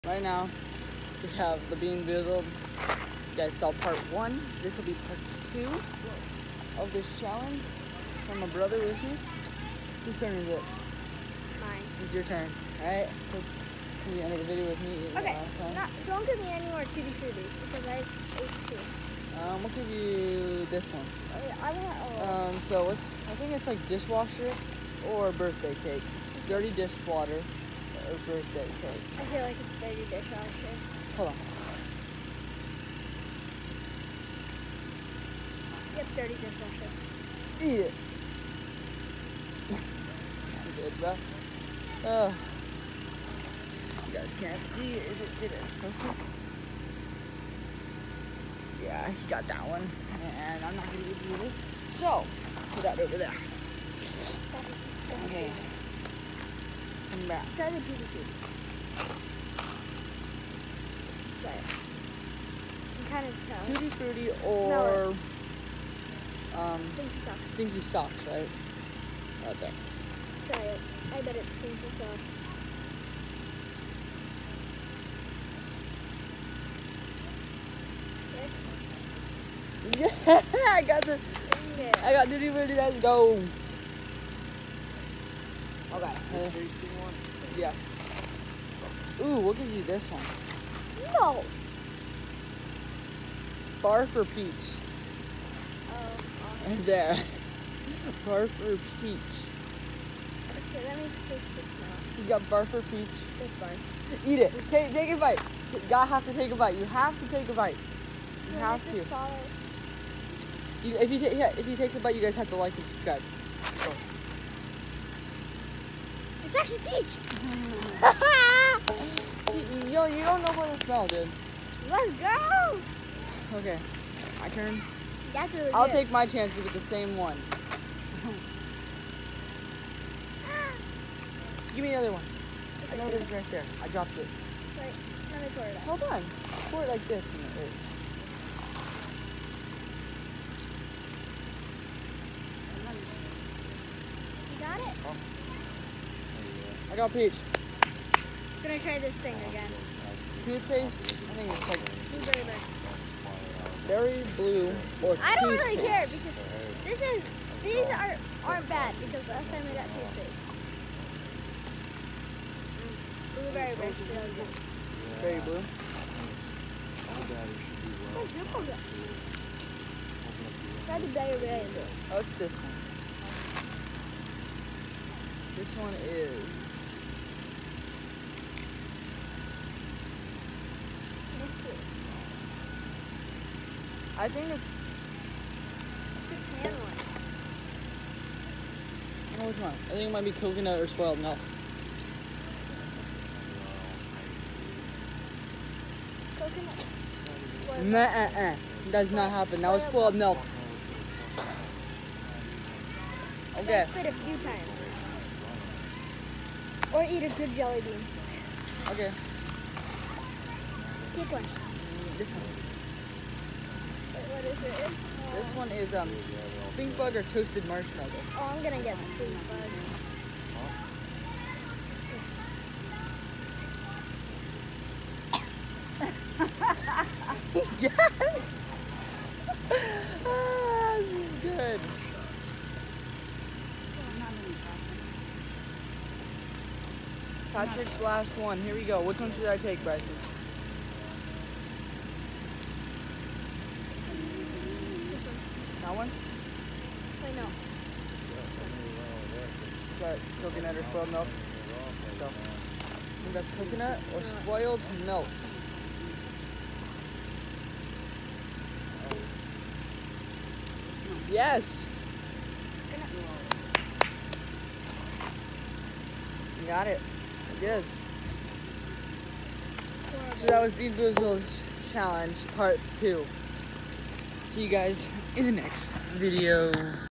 Right now, we have the Bean Boozled. You guys saw part 1. This will be part 2 of this challenge. From my brother with me. Whose turn is it? Mine. It's your turn, alright? Because you ended the video with me eating Okay, last time. don't give me any more Tutti Fruttis because I ate 2. We'll give you this one. I want. So I think it's like dishwasher or birthday cake. Dirty dishwater or birthday cake. I feel like it's dirty dishwasher. Hold on. Yep, dirty dishwasher. Eat it. I'm good, bro. You guys can't see it. Did it focus? Yeah, he got that one. And I'm not going to give you this. So, put that over there. That is disgusting. Okay. Come back. Try the Tutti Frutti. Try it. I'm kind of telling. Tutti Frutti Smell or Stinky socks. Stinky Socks, right? Right there. Try it. I bet it's Stinky socks. Yeah, I got the. Okay. I got Tutti Frutti. Let's go. Okay. Tasty one? Yes. Ooh, we'll give you this one. No. Bar for peach. Right there. Bar for peach. Okay, let me taste this now. He's got bar for peach. This barf. Eat it. Take a bite. Gotta have to take a bite. You have to take a bite. You have to. Just follow. If he takes a bite, you guys have to like and subscribe. Go. It's actually peach. See, you don't know what to smell, dude. Let's go. Okay, my turn. That's really I'll good. take my chances with the same one. Give me the other one. I know it is right there. I dropped it. Right. Let me pour it out. Hold on. Pour it like this and it works. You got it? I got peach. I'm gonna try this thing again. Toothpaste, I think it's like Blueberry burst. berry blue or I don't really care toothpaste. because these aren't bad because last time I got toothpaste. Blueberry burst is really good. Berry blue. Try the berry red. Oh, it's this one. This one is I think it's a tan one. oh, which one? I think it might be coconut or spoiled milk. It's coconut. Spoiled Nuh-uh. Does not happen. That was spoiled milk. milk. Okay. Spit a few times. Or eat a good jelly bean. Okay. Pick one. This one. Wait, what is it? This one is stink bug or toasted marshmallow. Oh, I'm gonna get stink bug. Yes. This is good. Patrick's last one. Here we go. Which one should I take, Bryson? This one. That one? Wait, no. Is that coconut or spoiled milk? So, I think that's coconut or spoiled milk. Yes. You got it. I did. So that was Bean Boozled's challenge part 2. See you guys in the next video.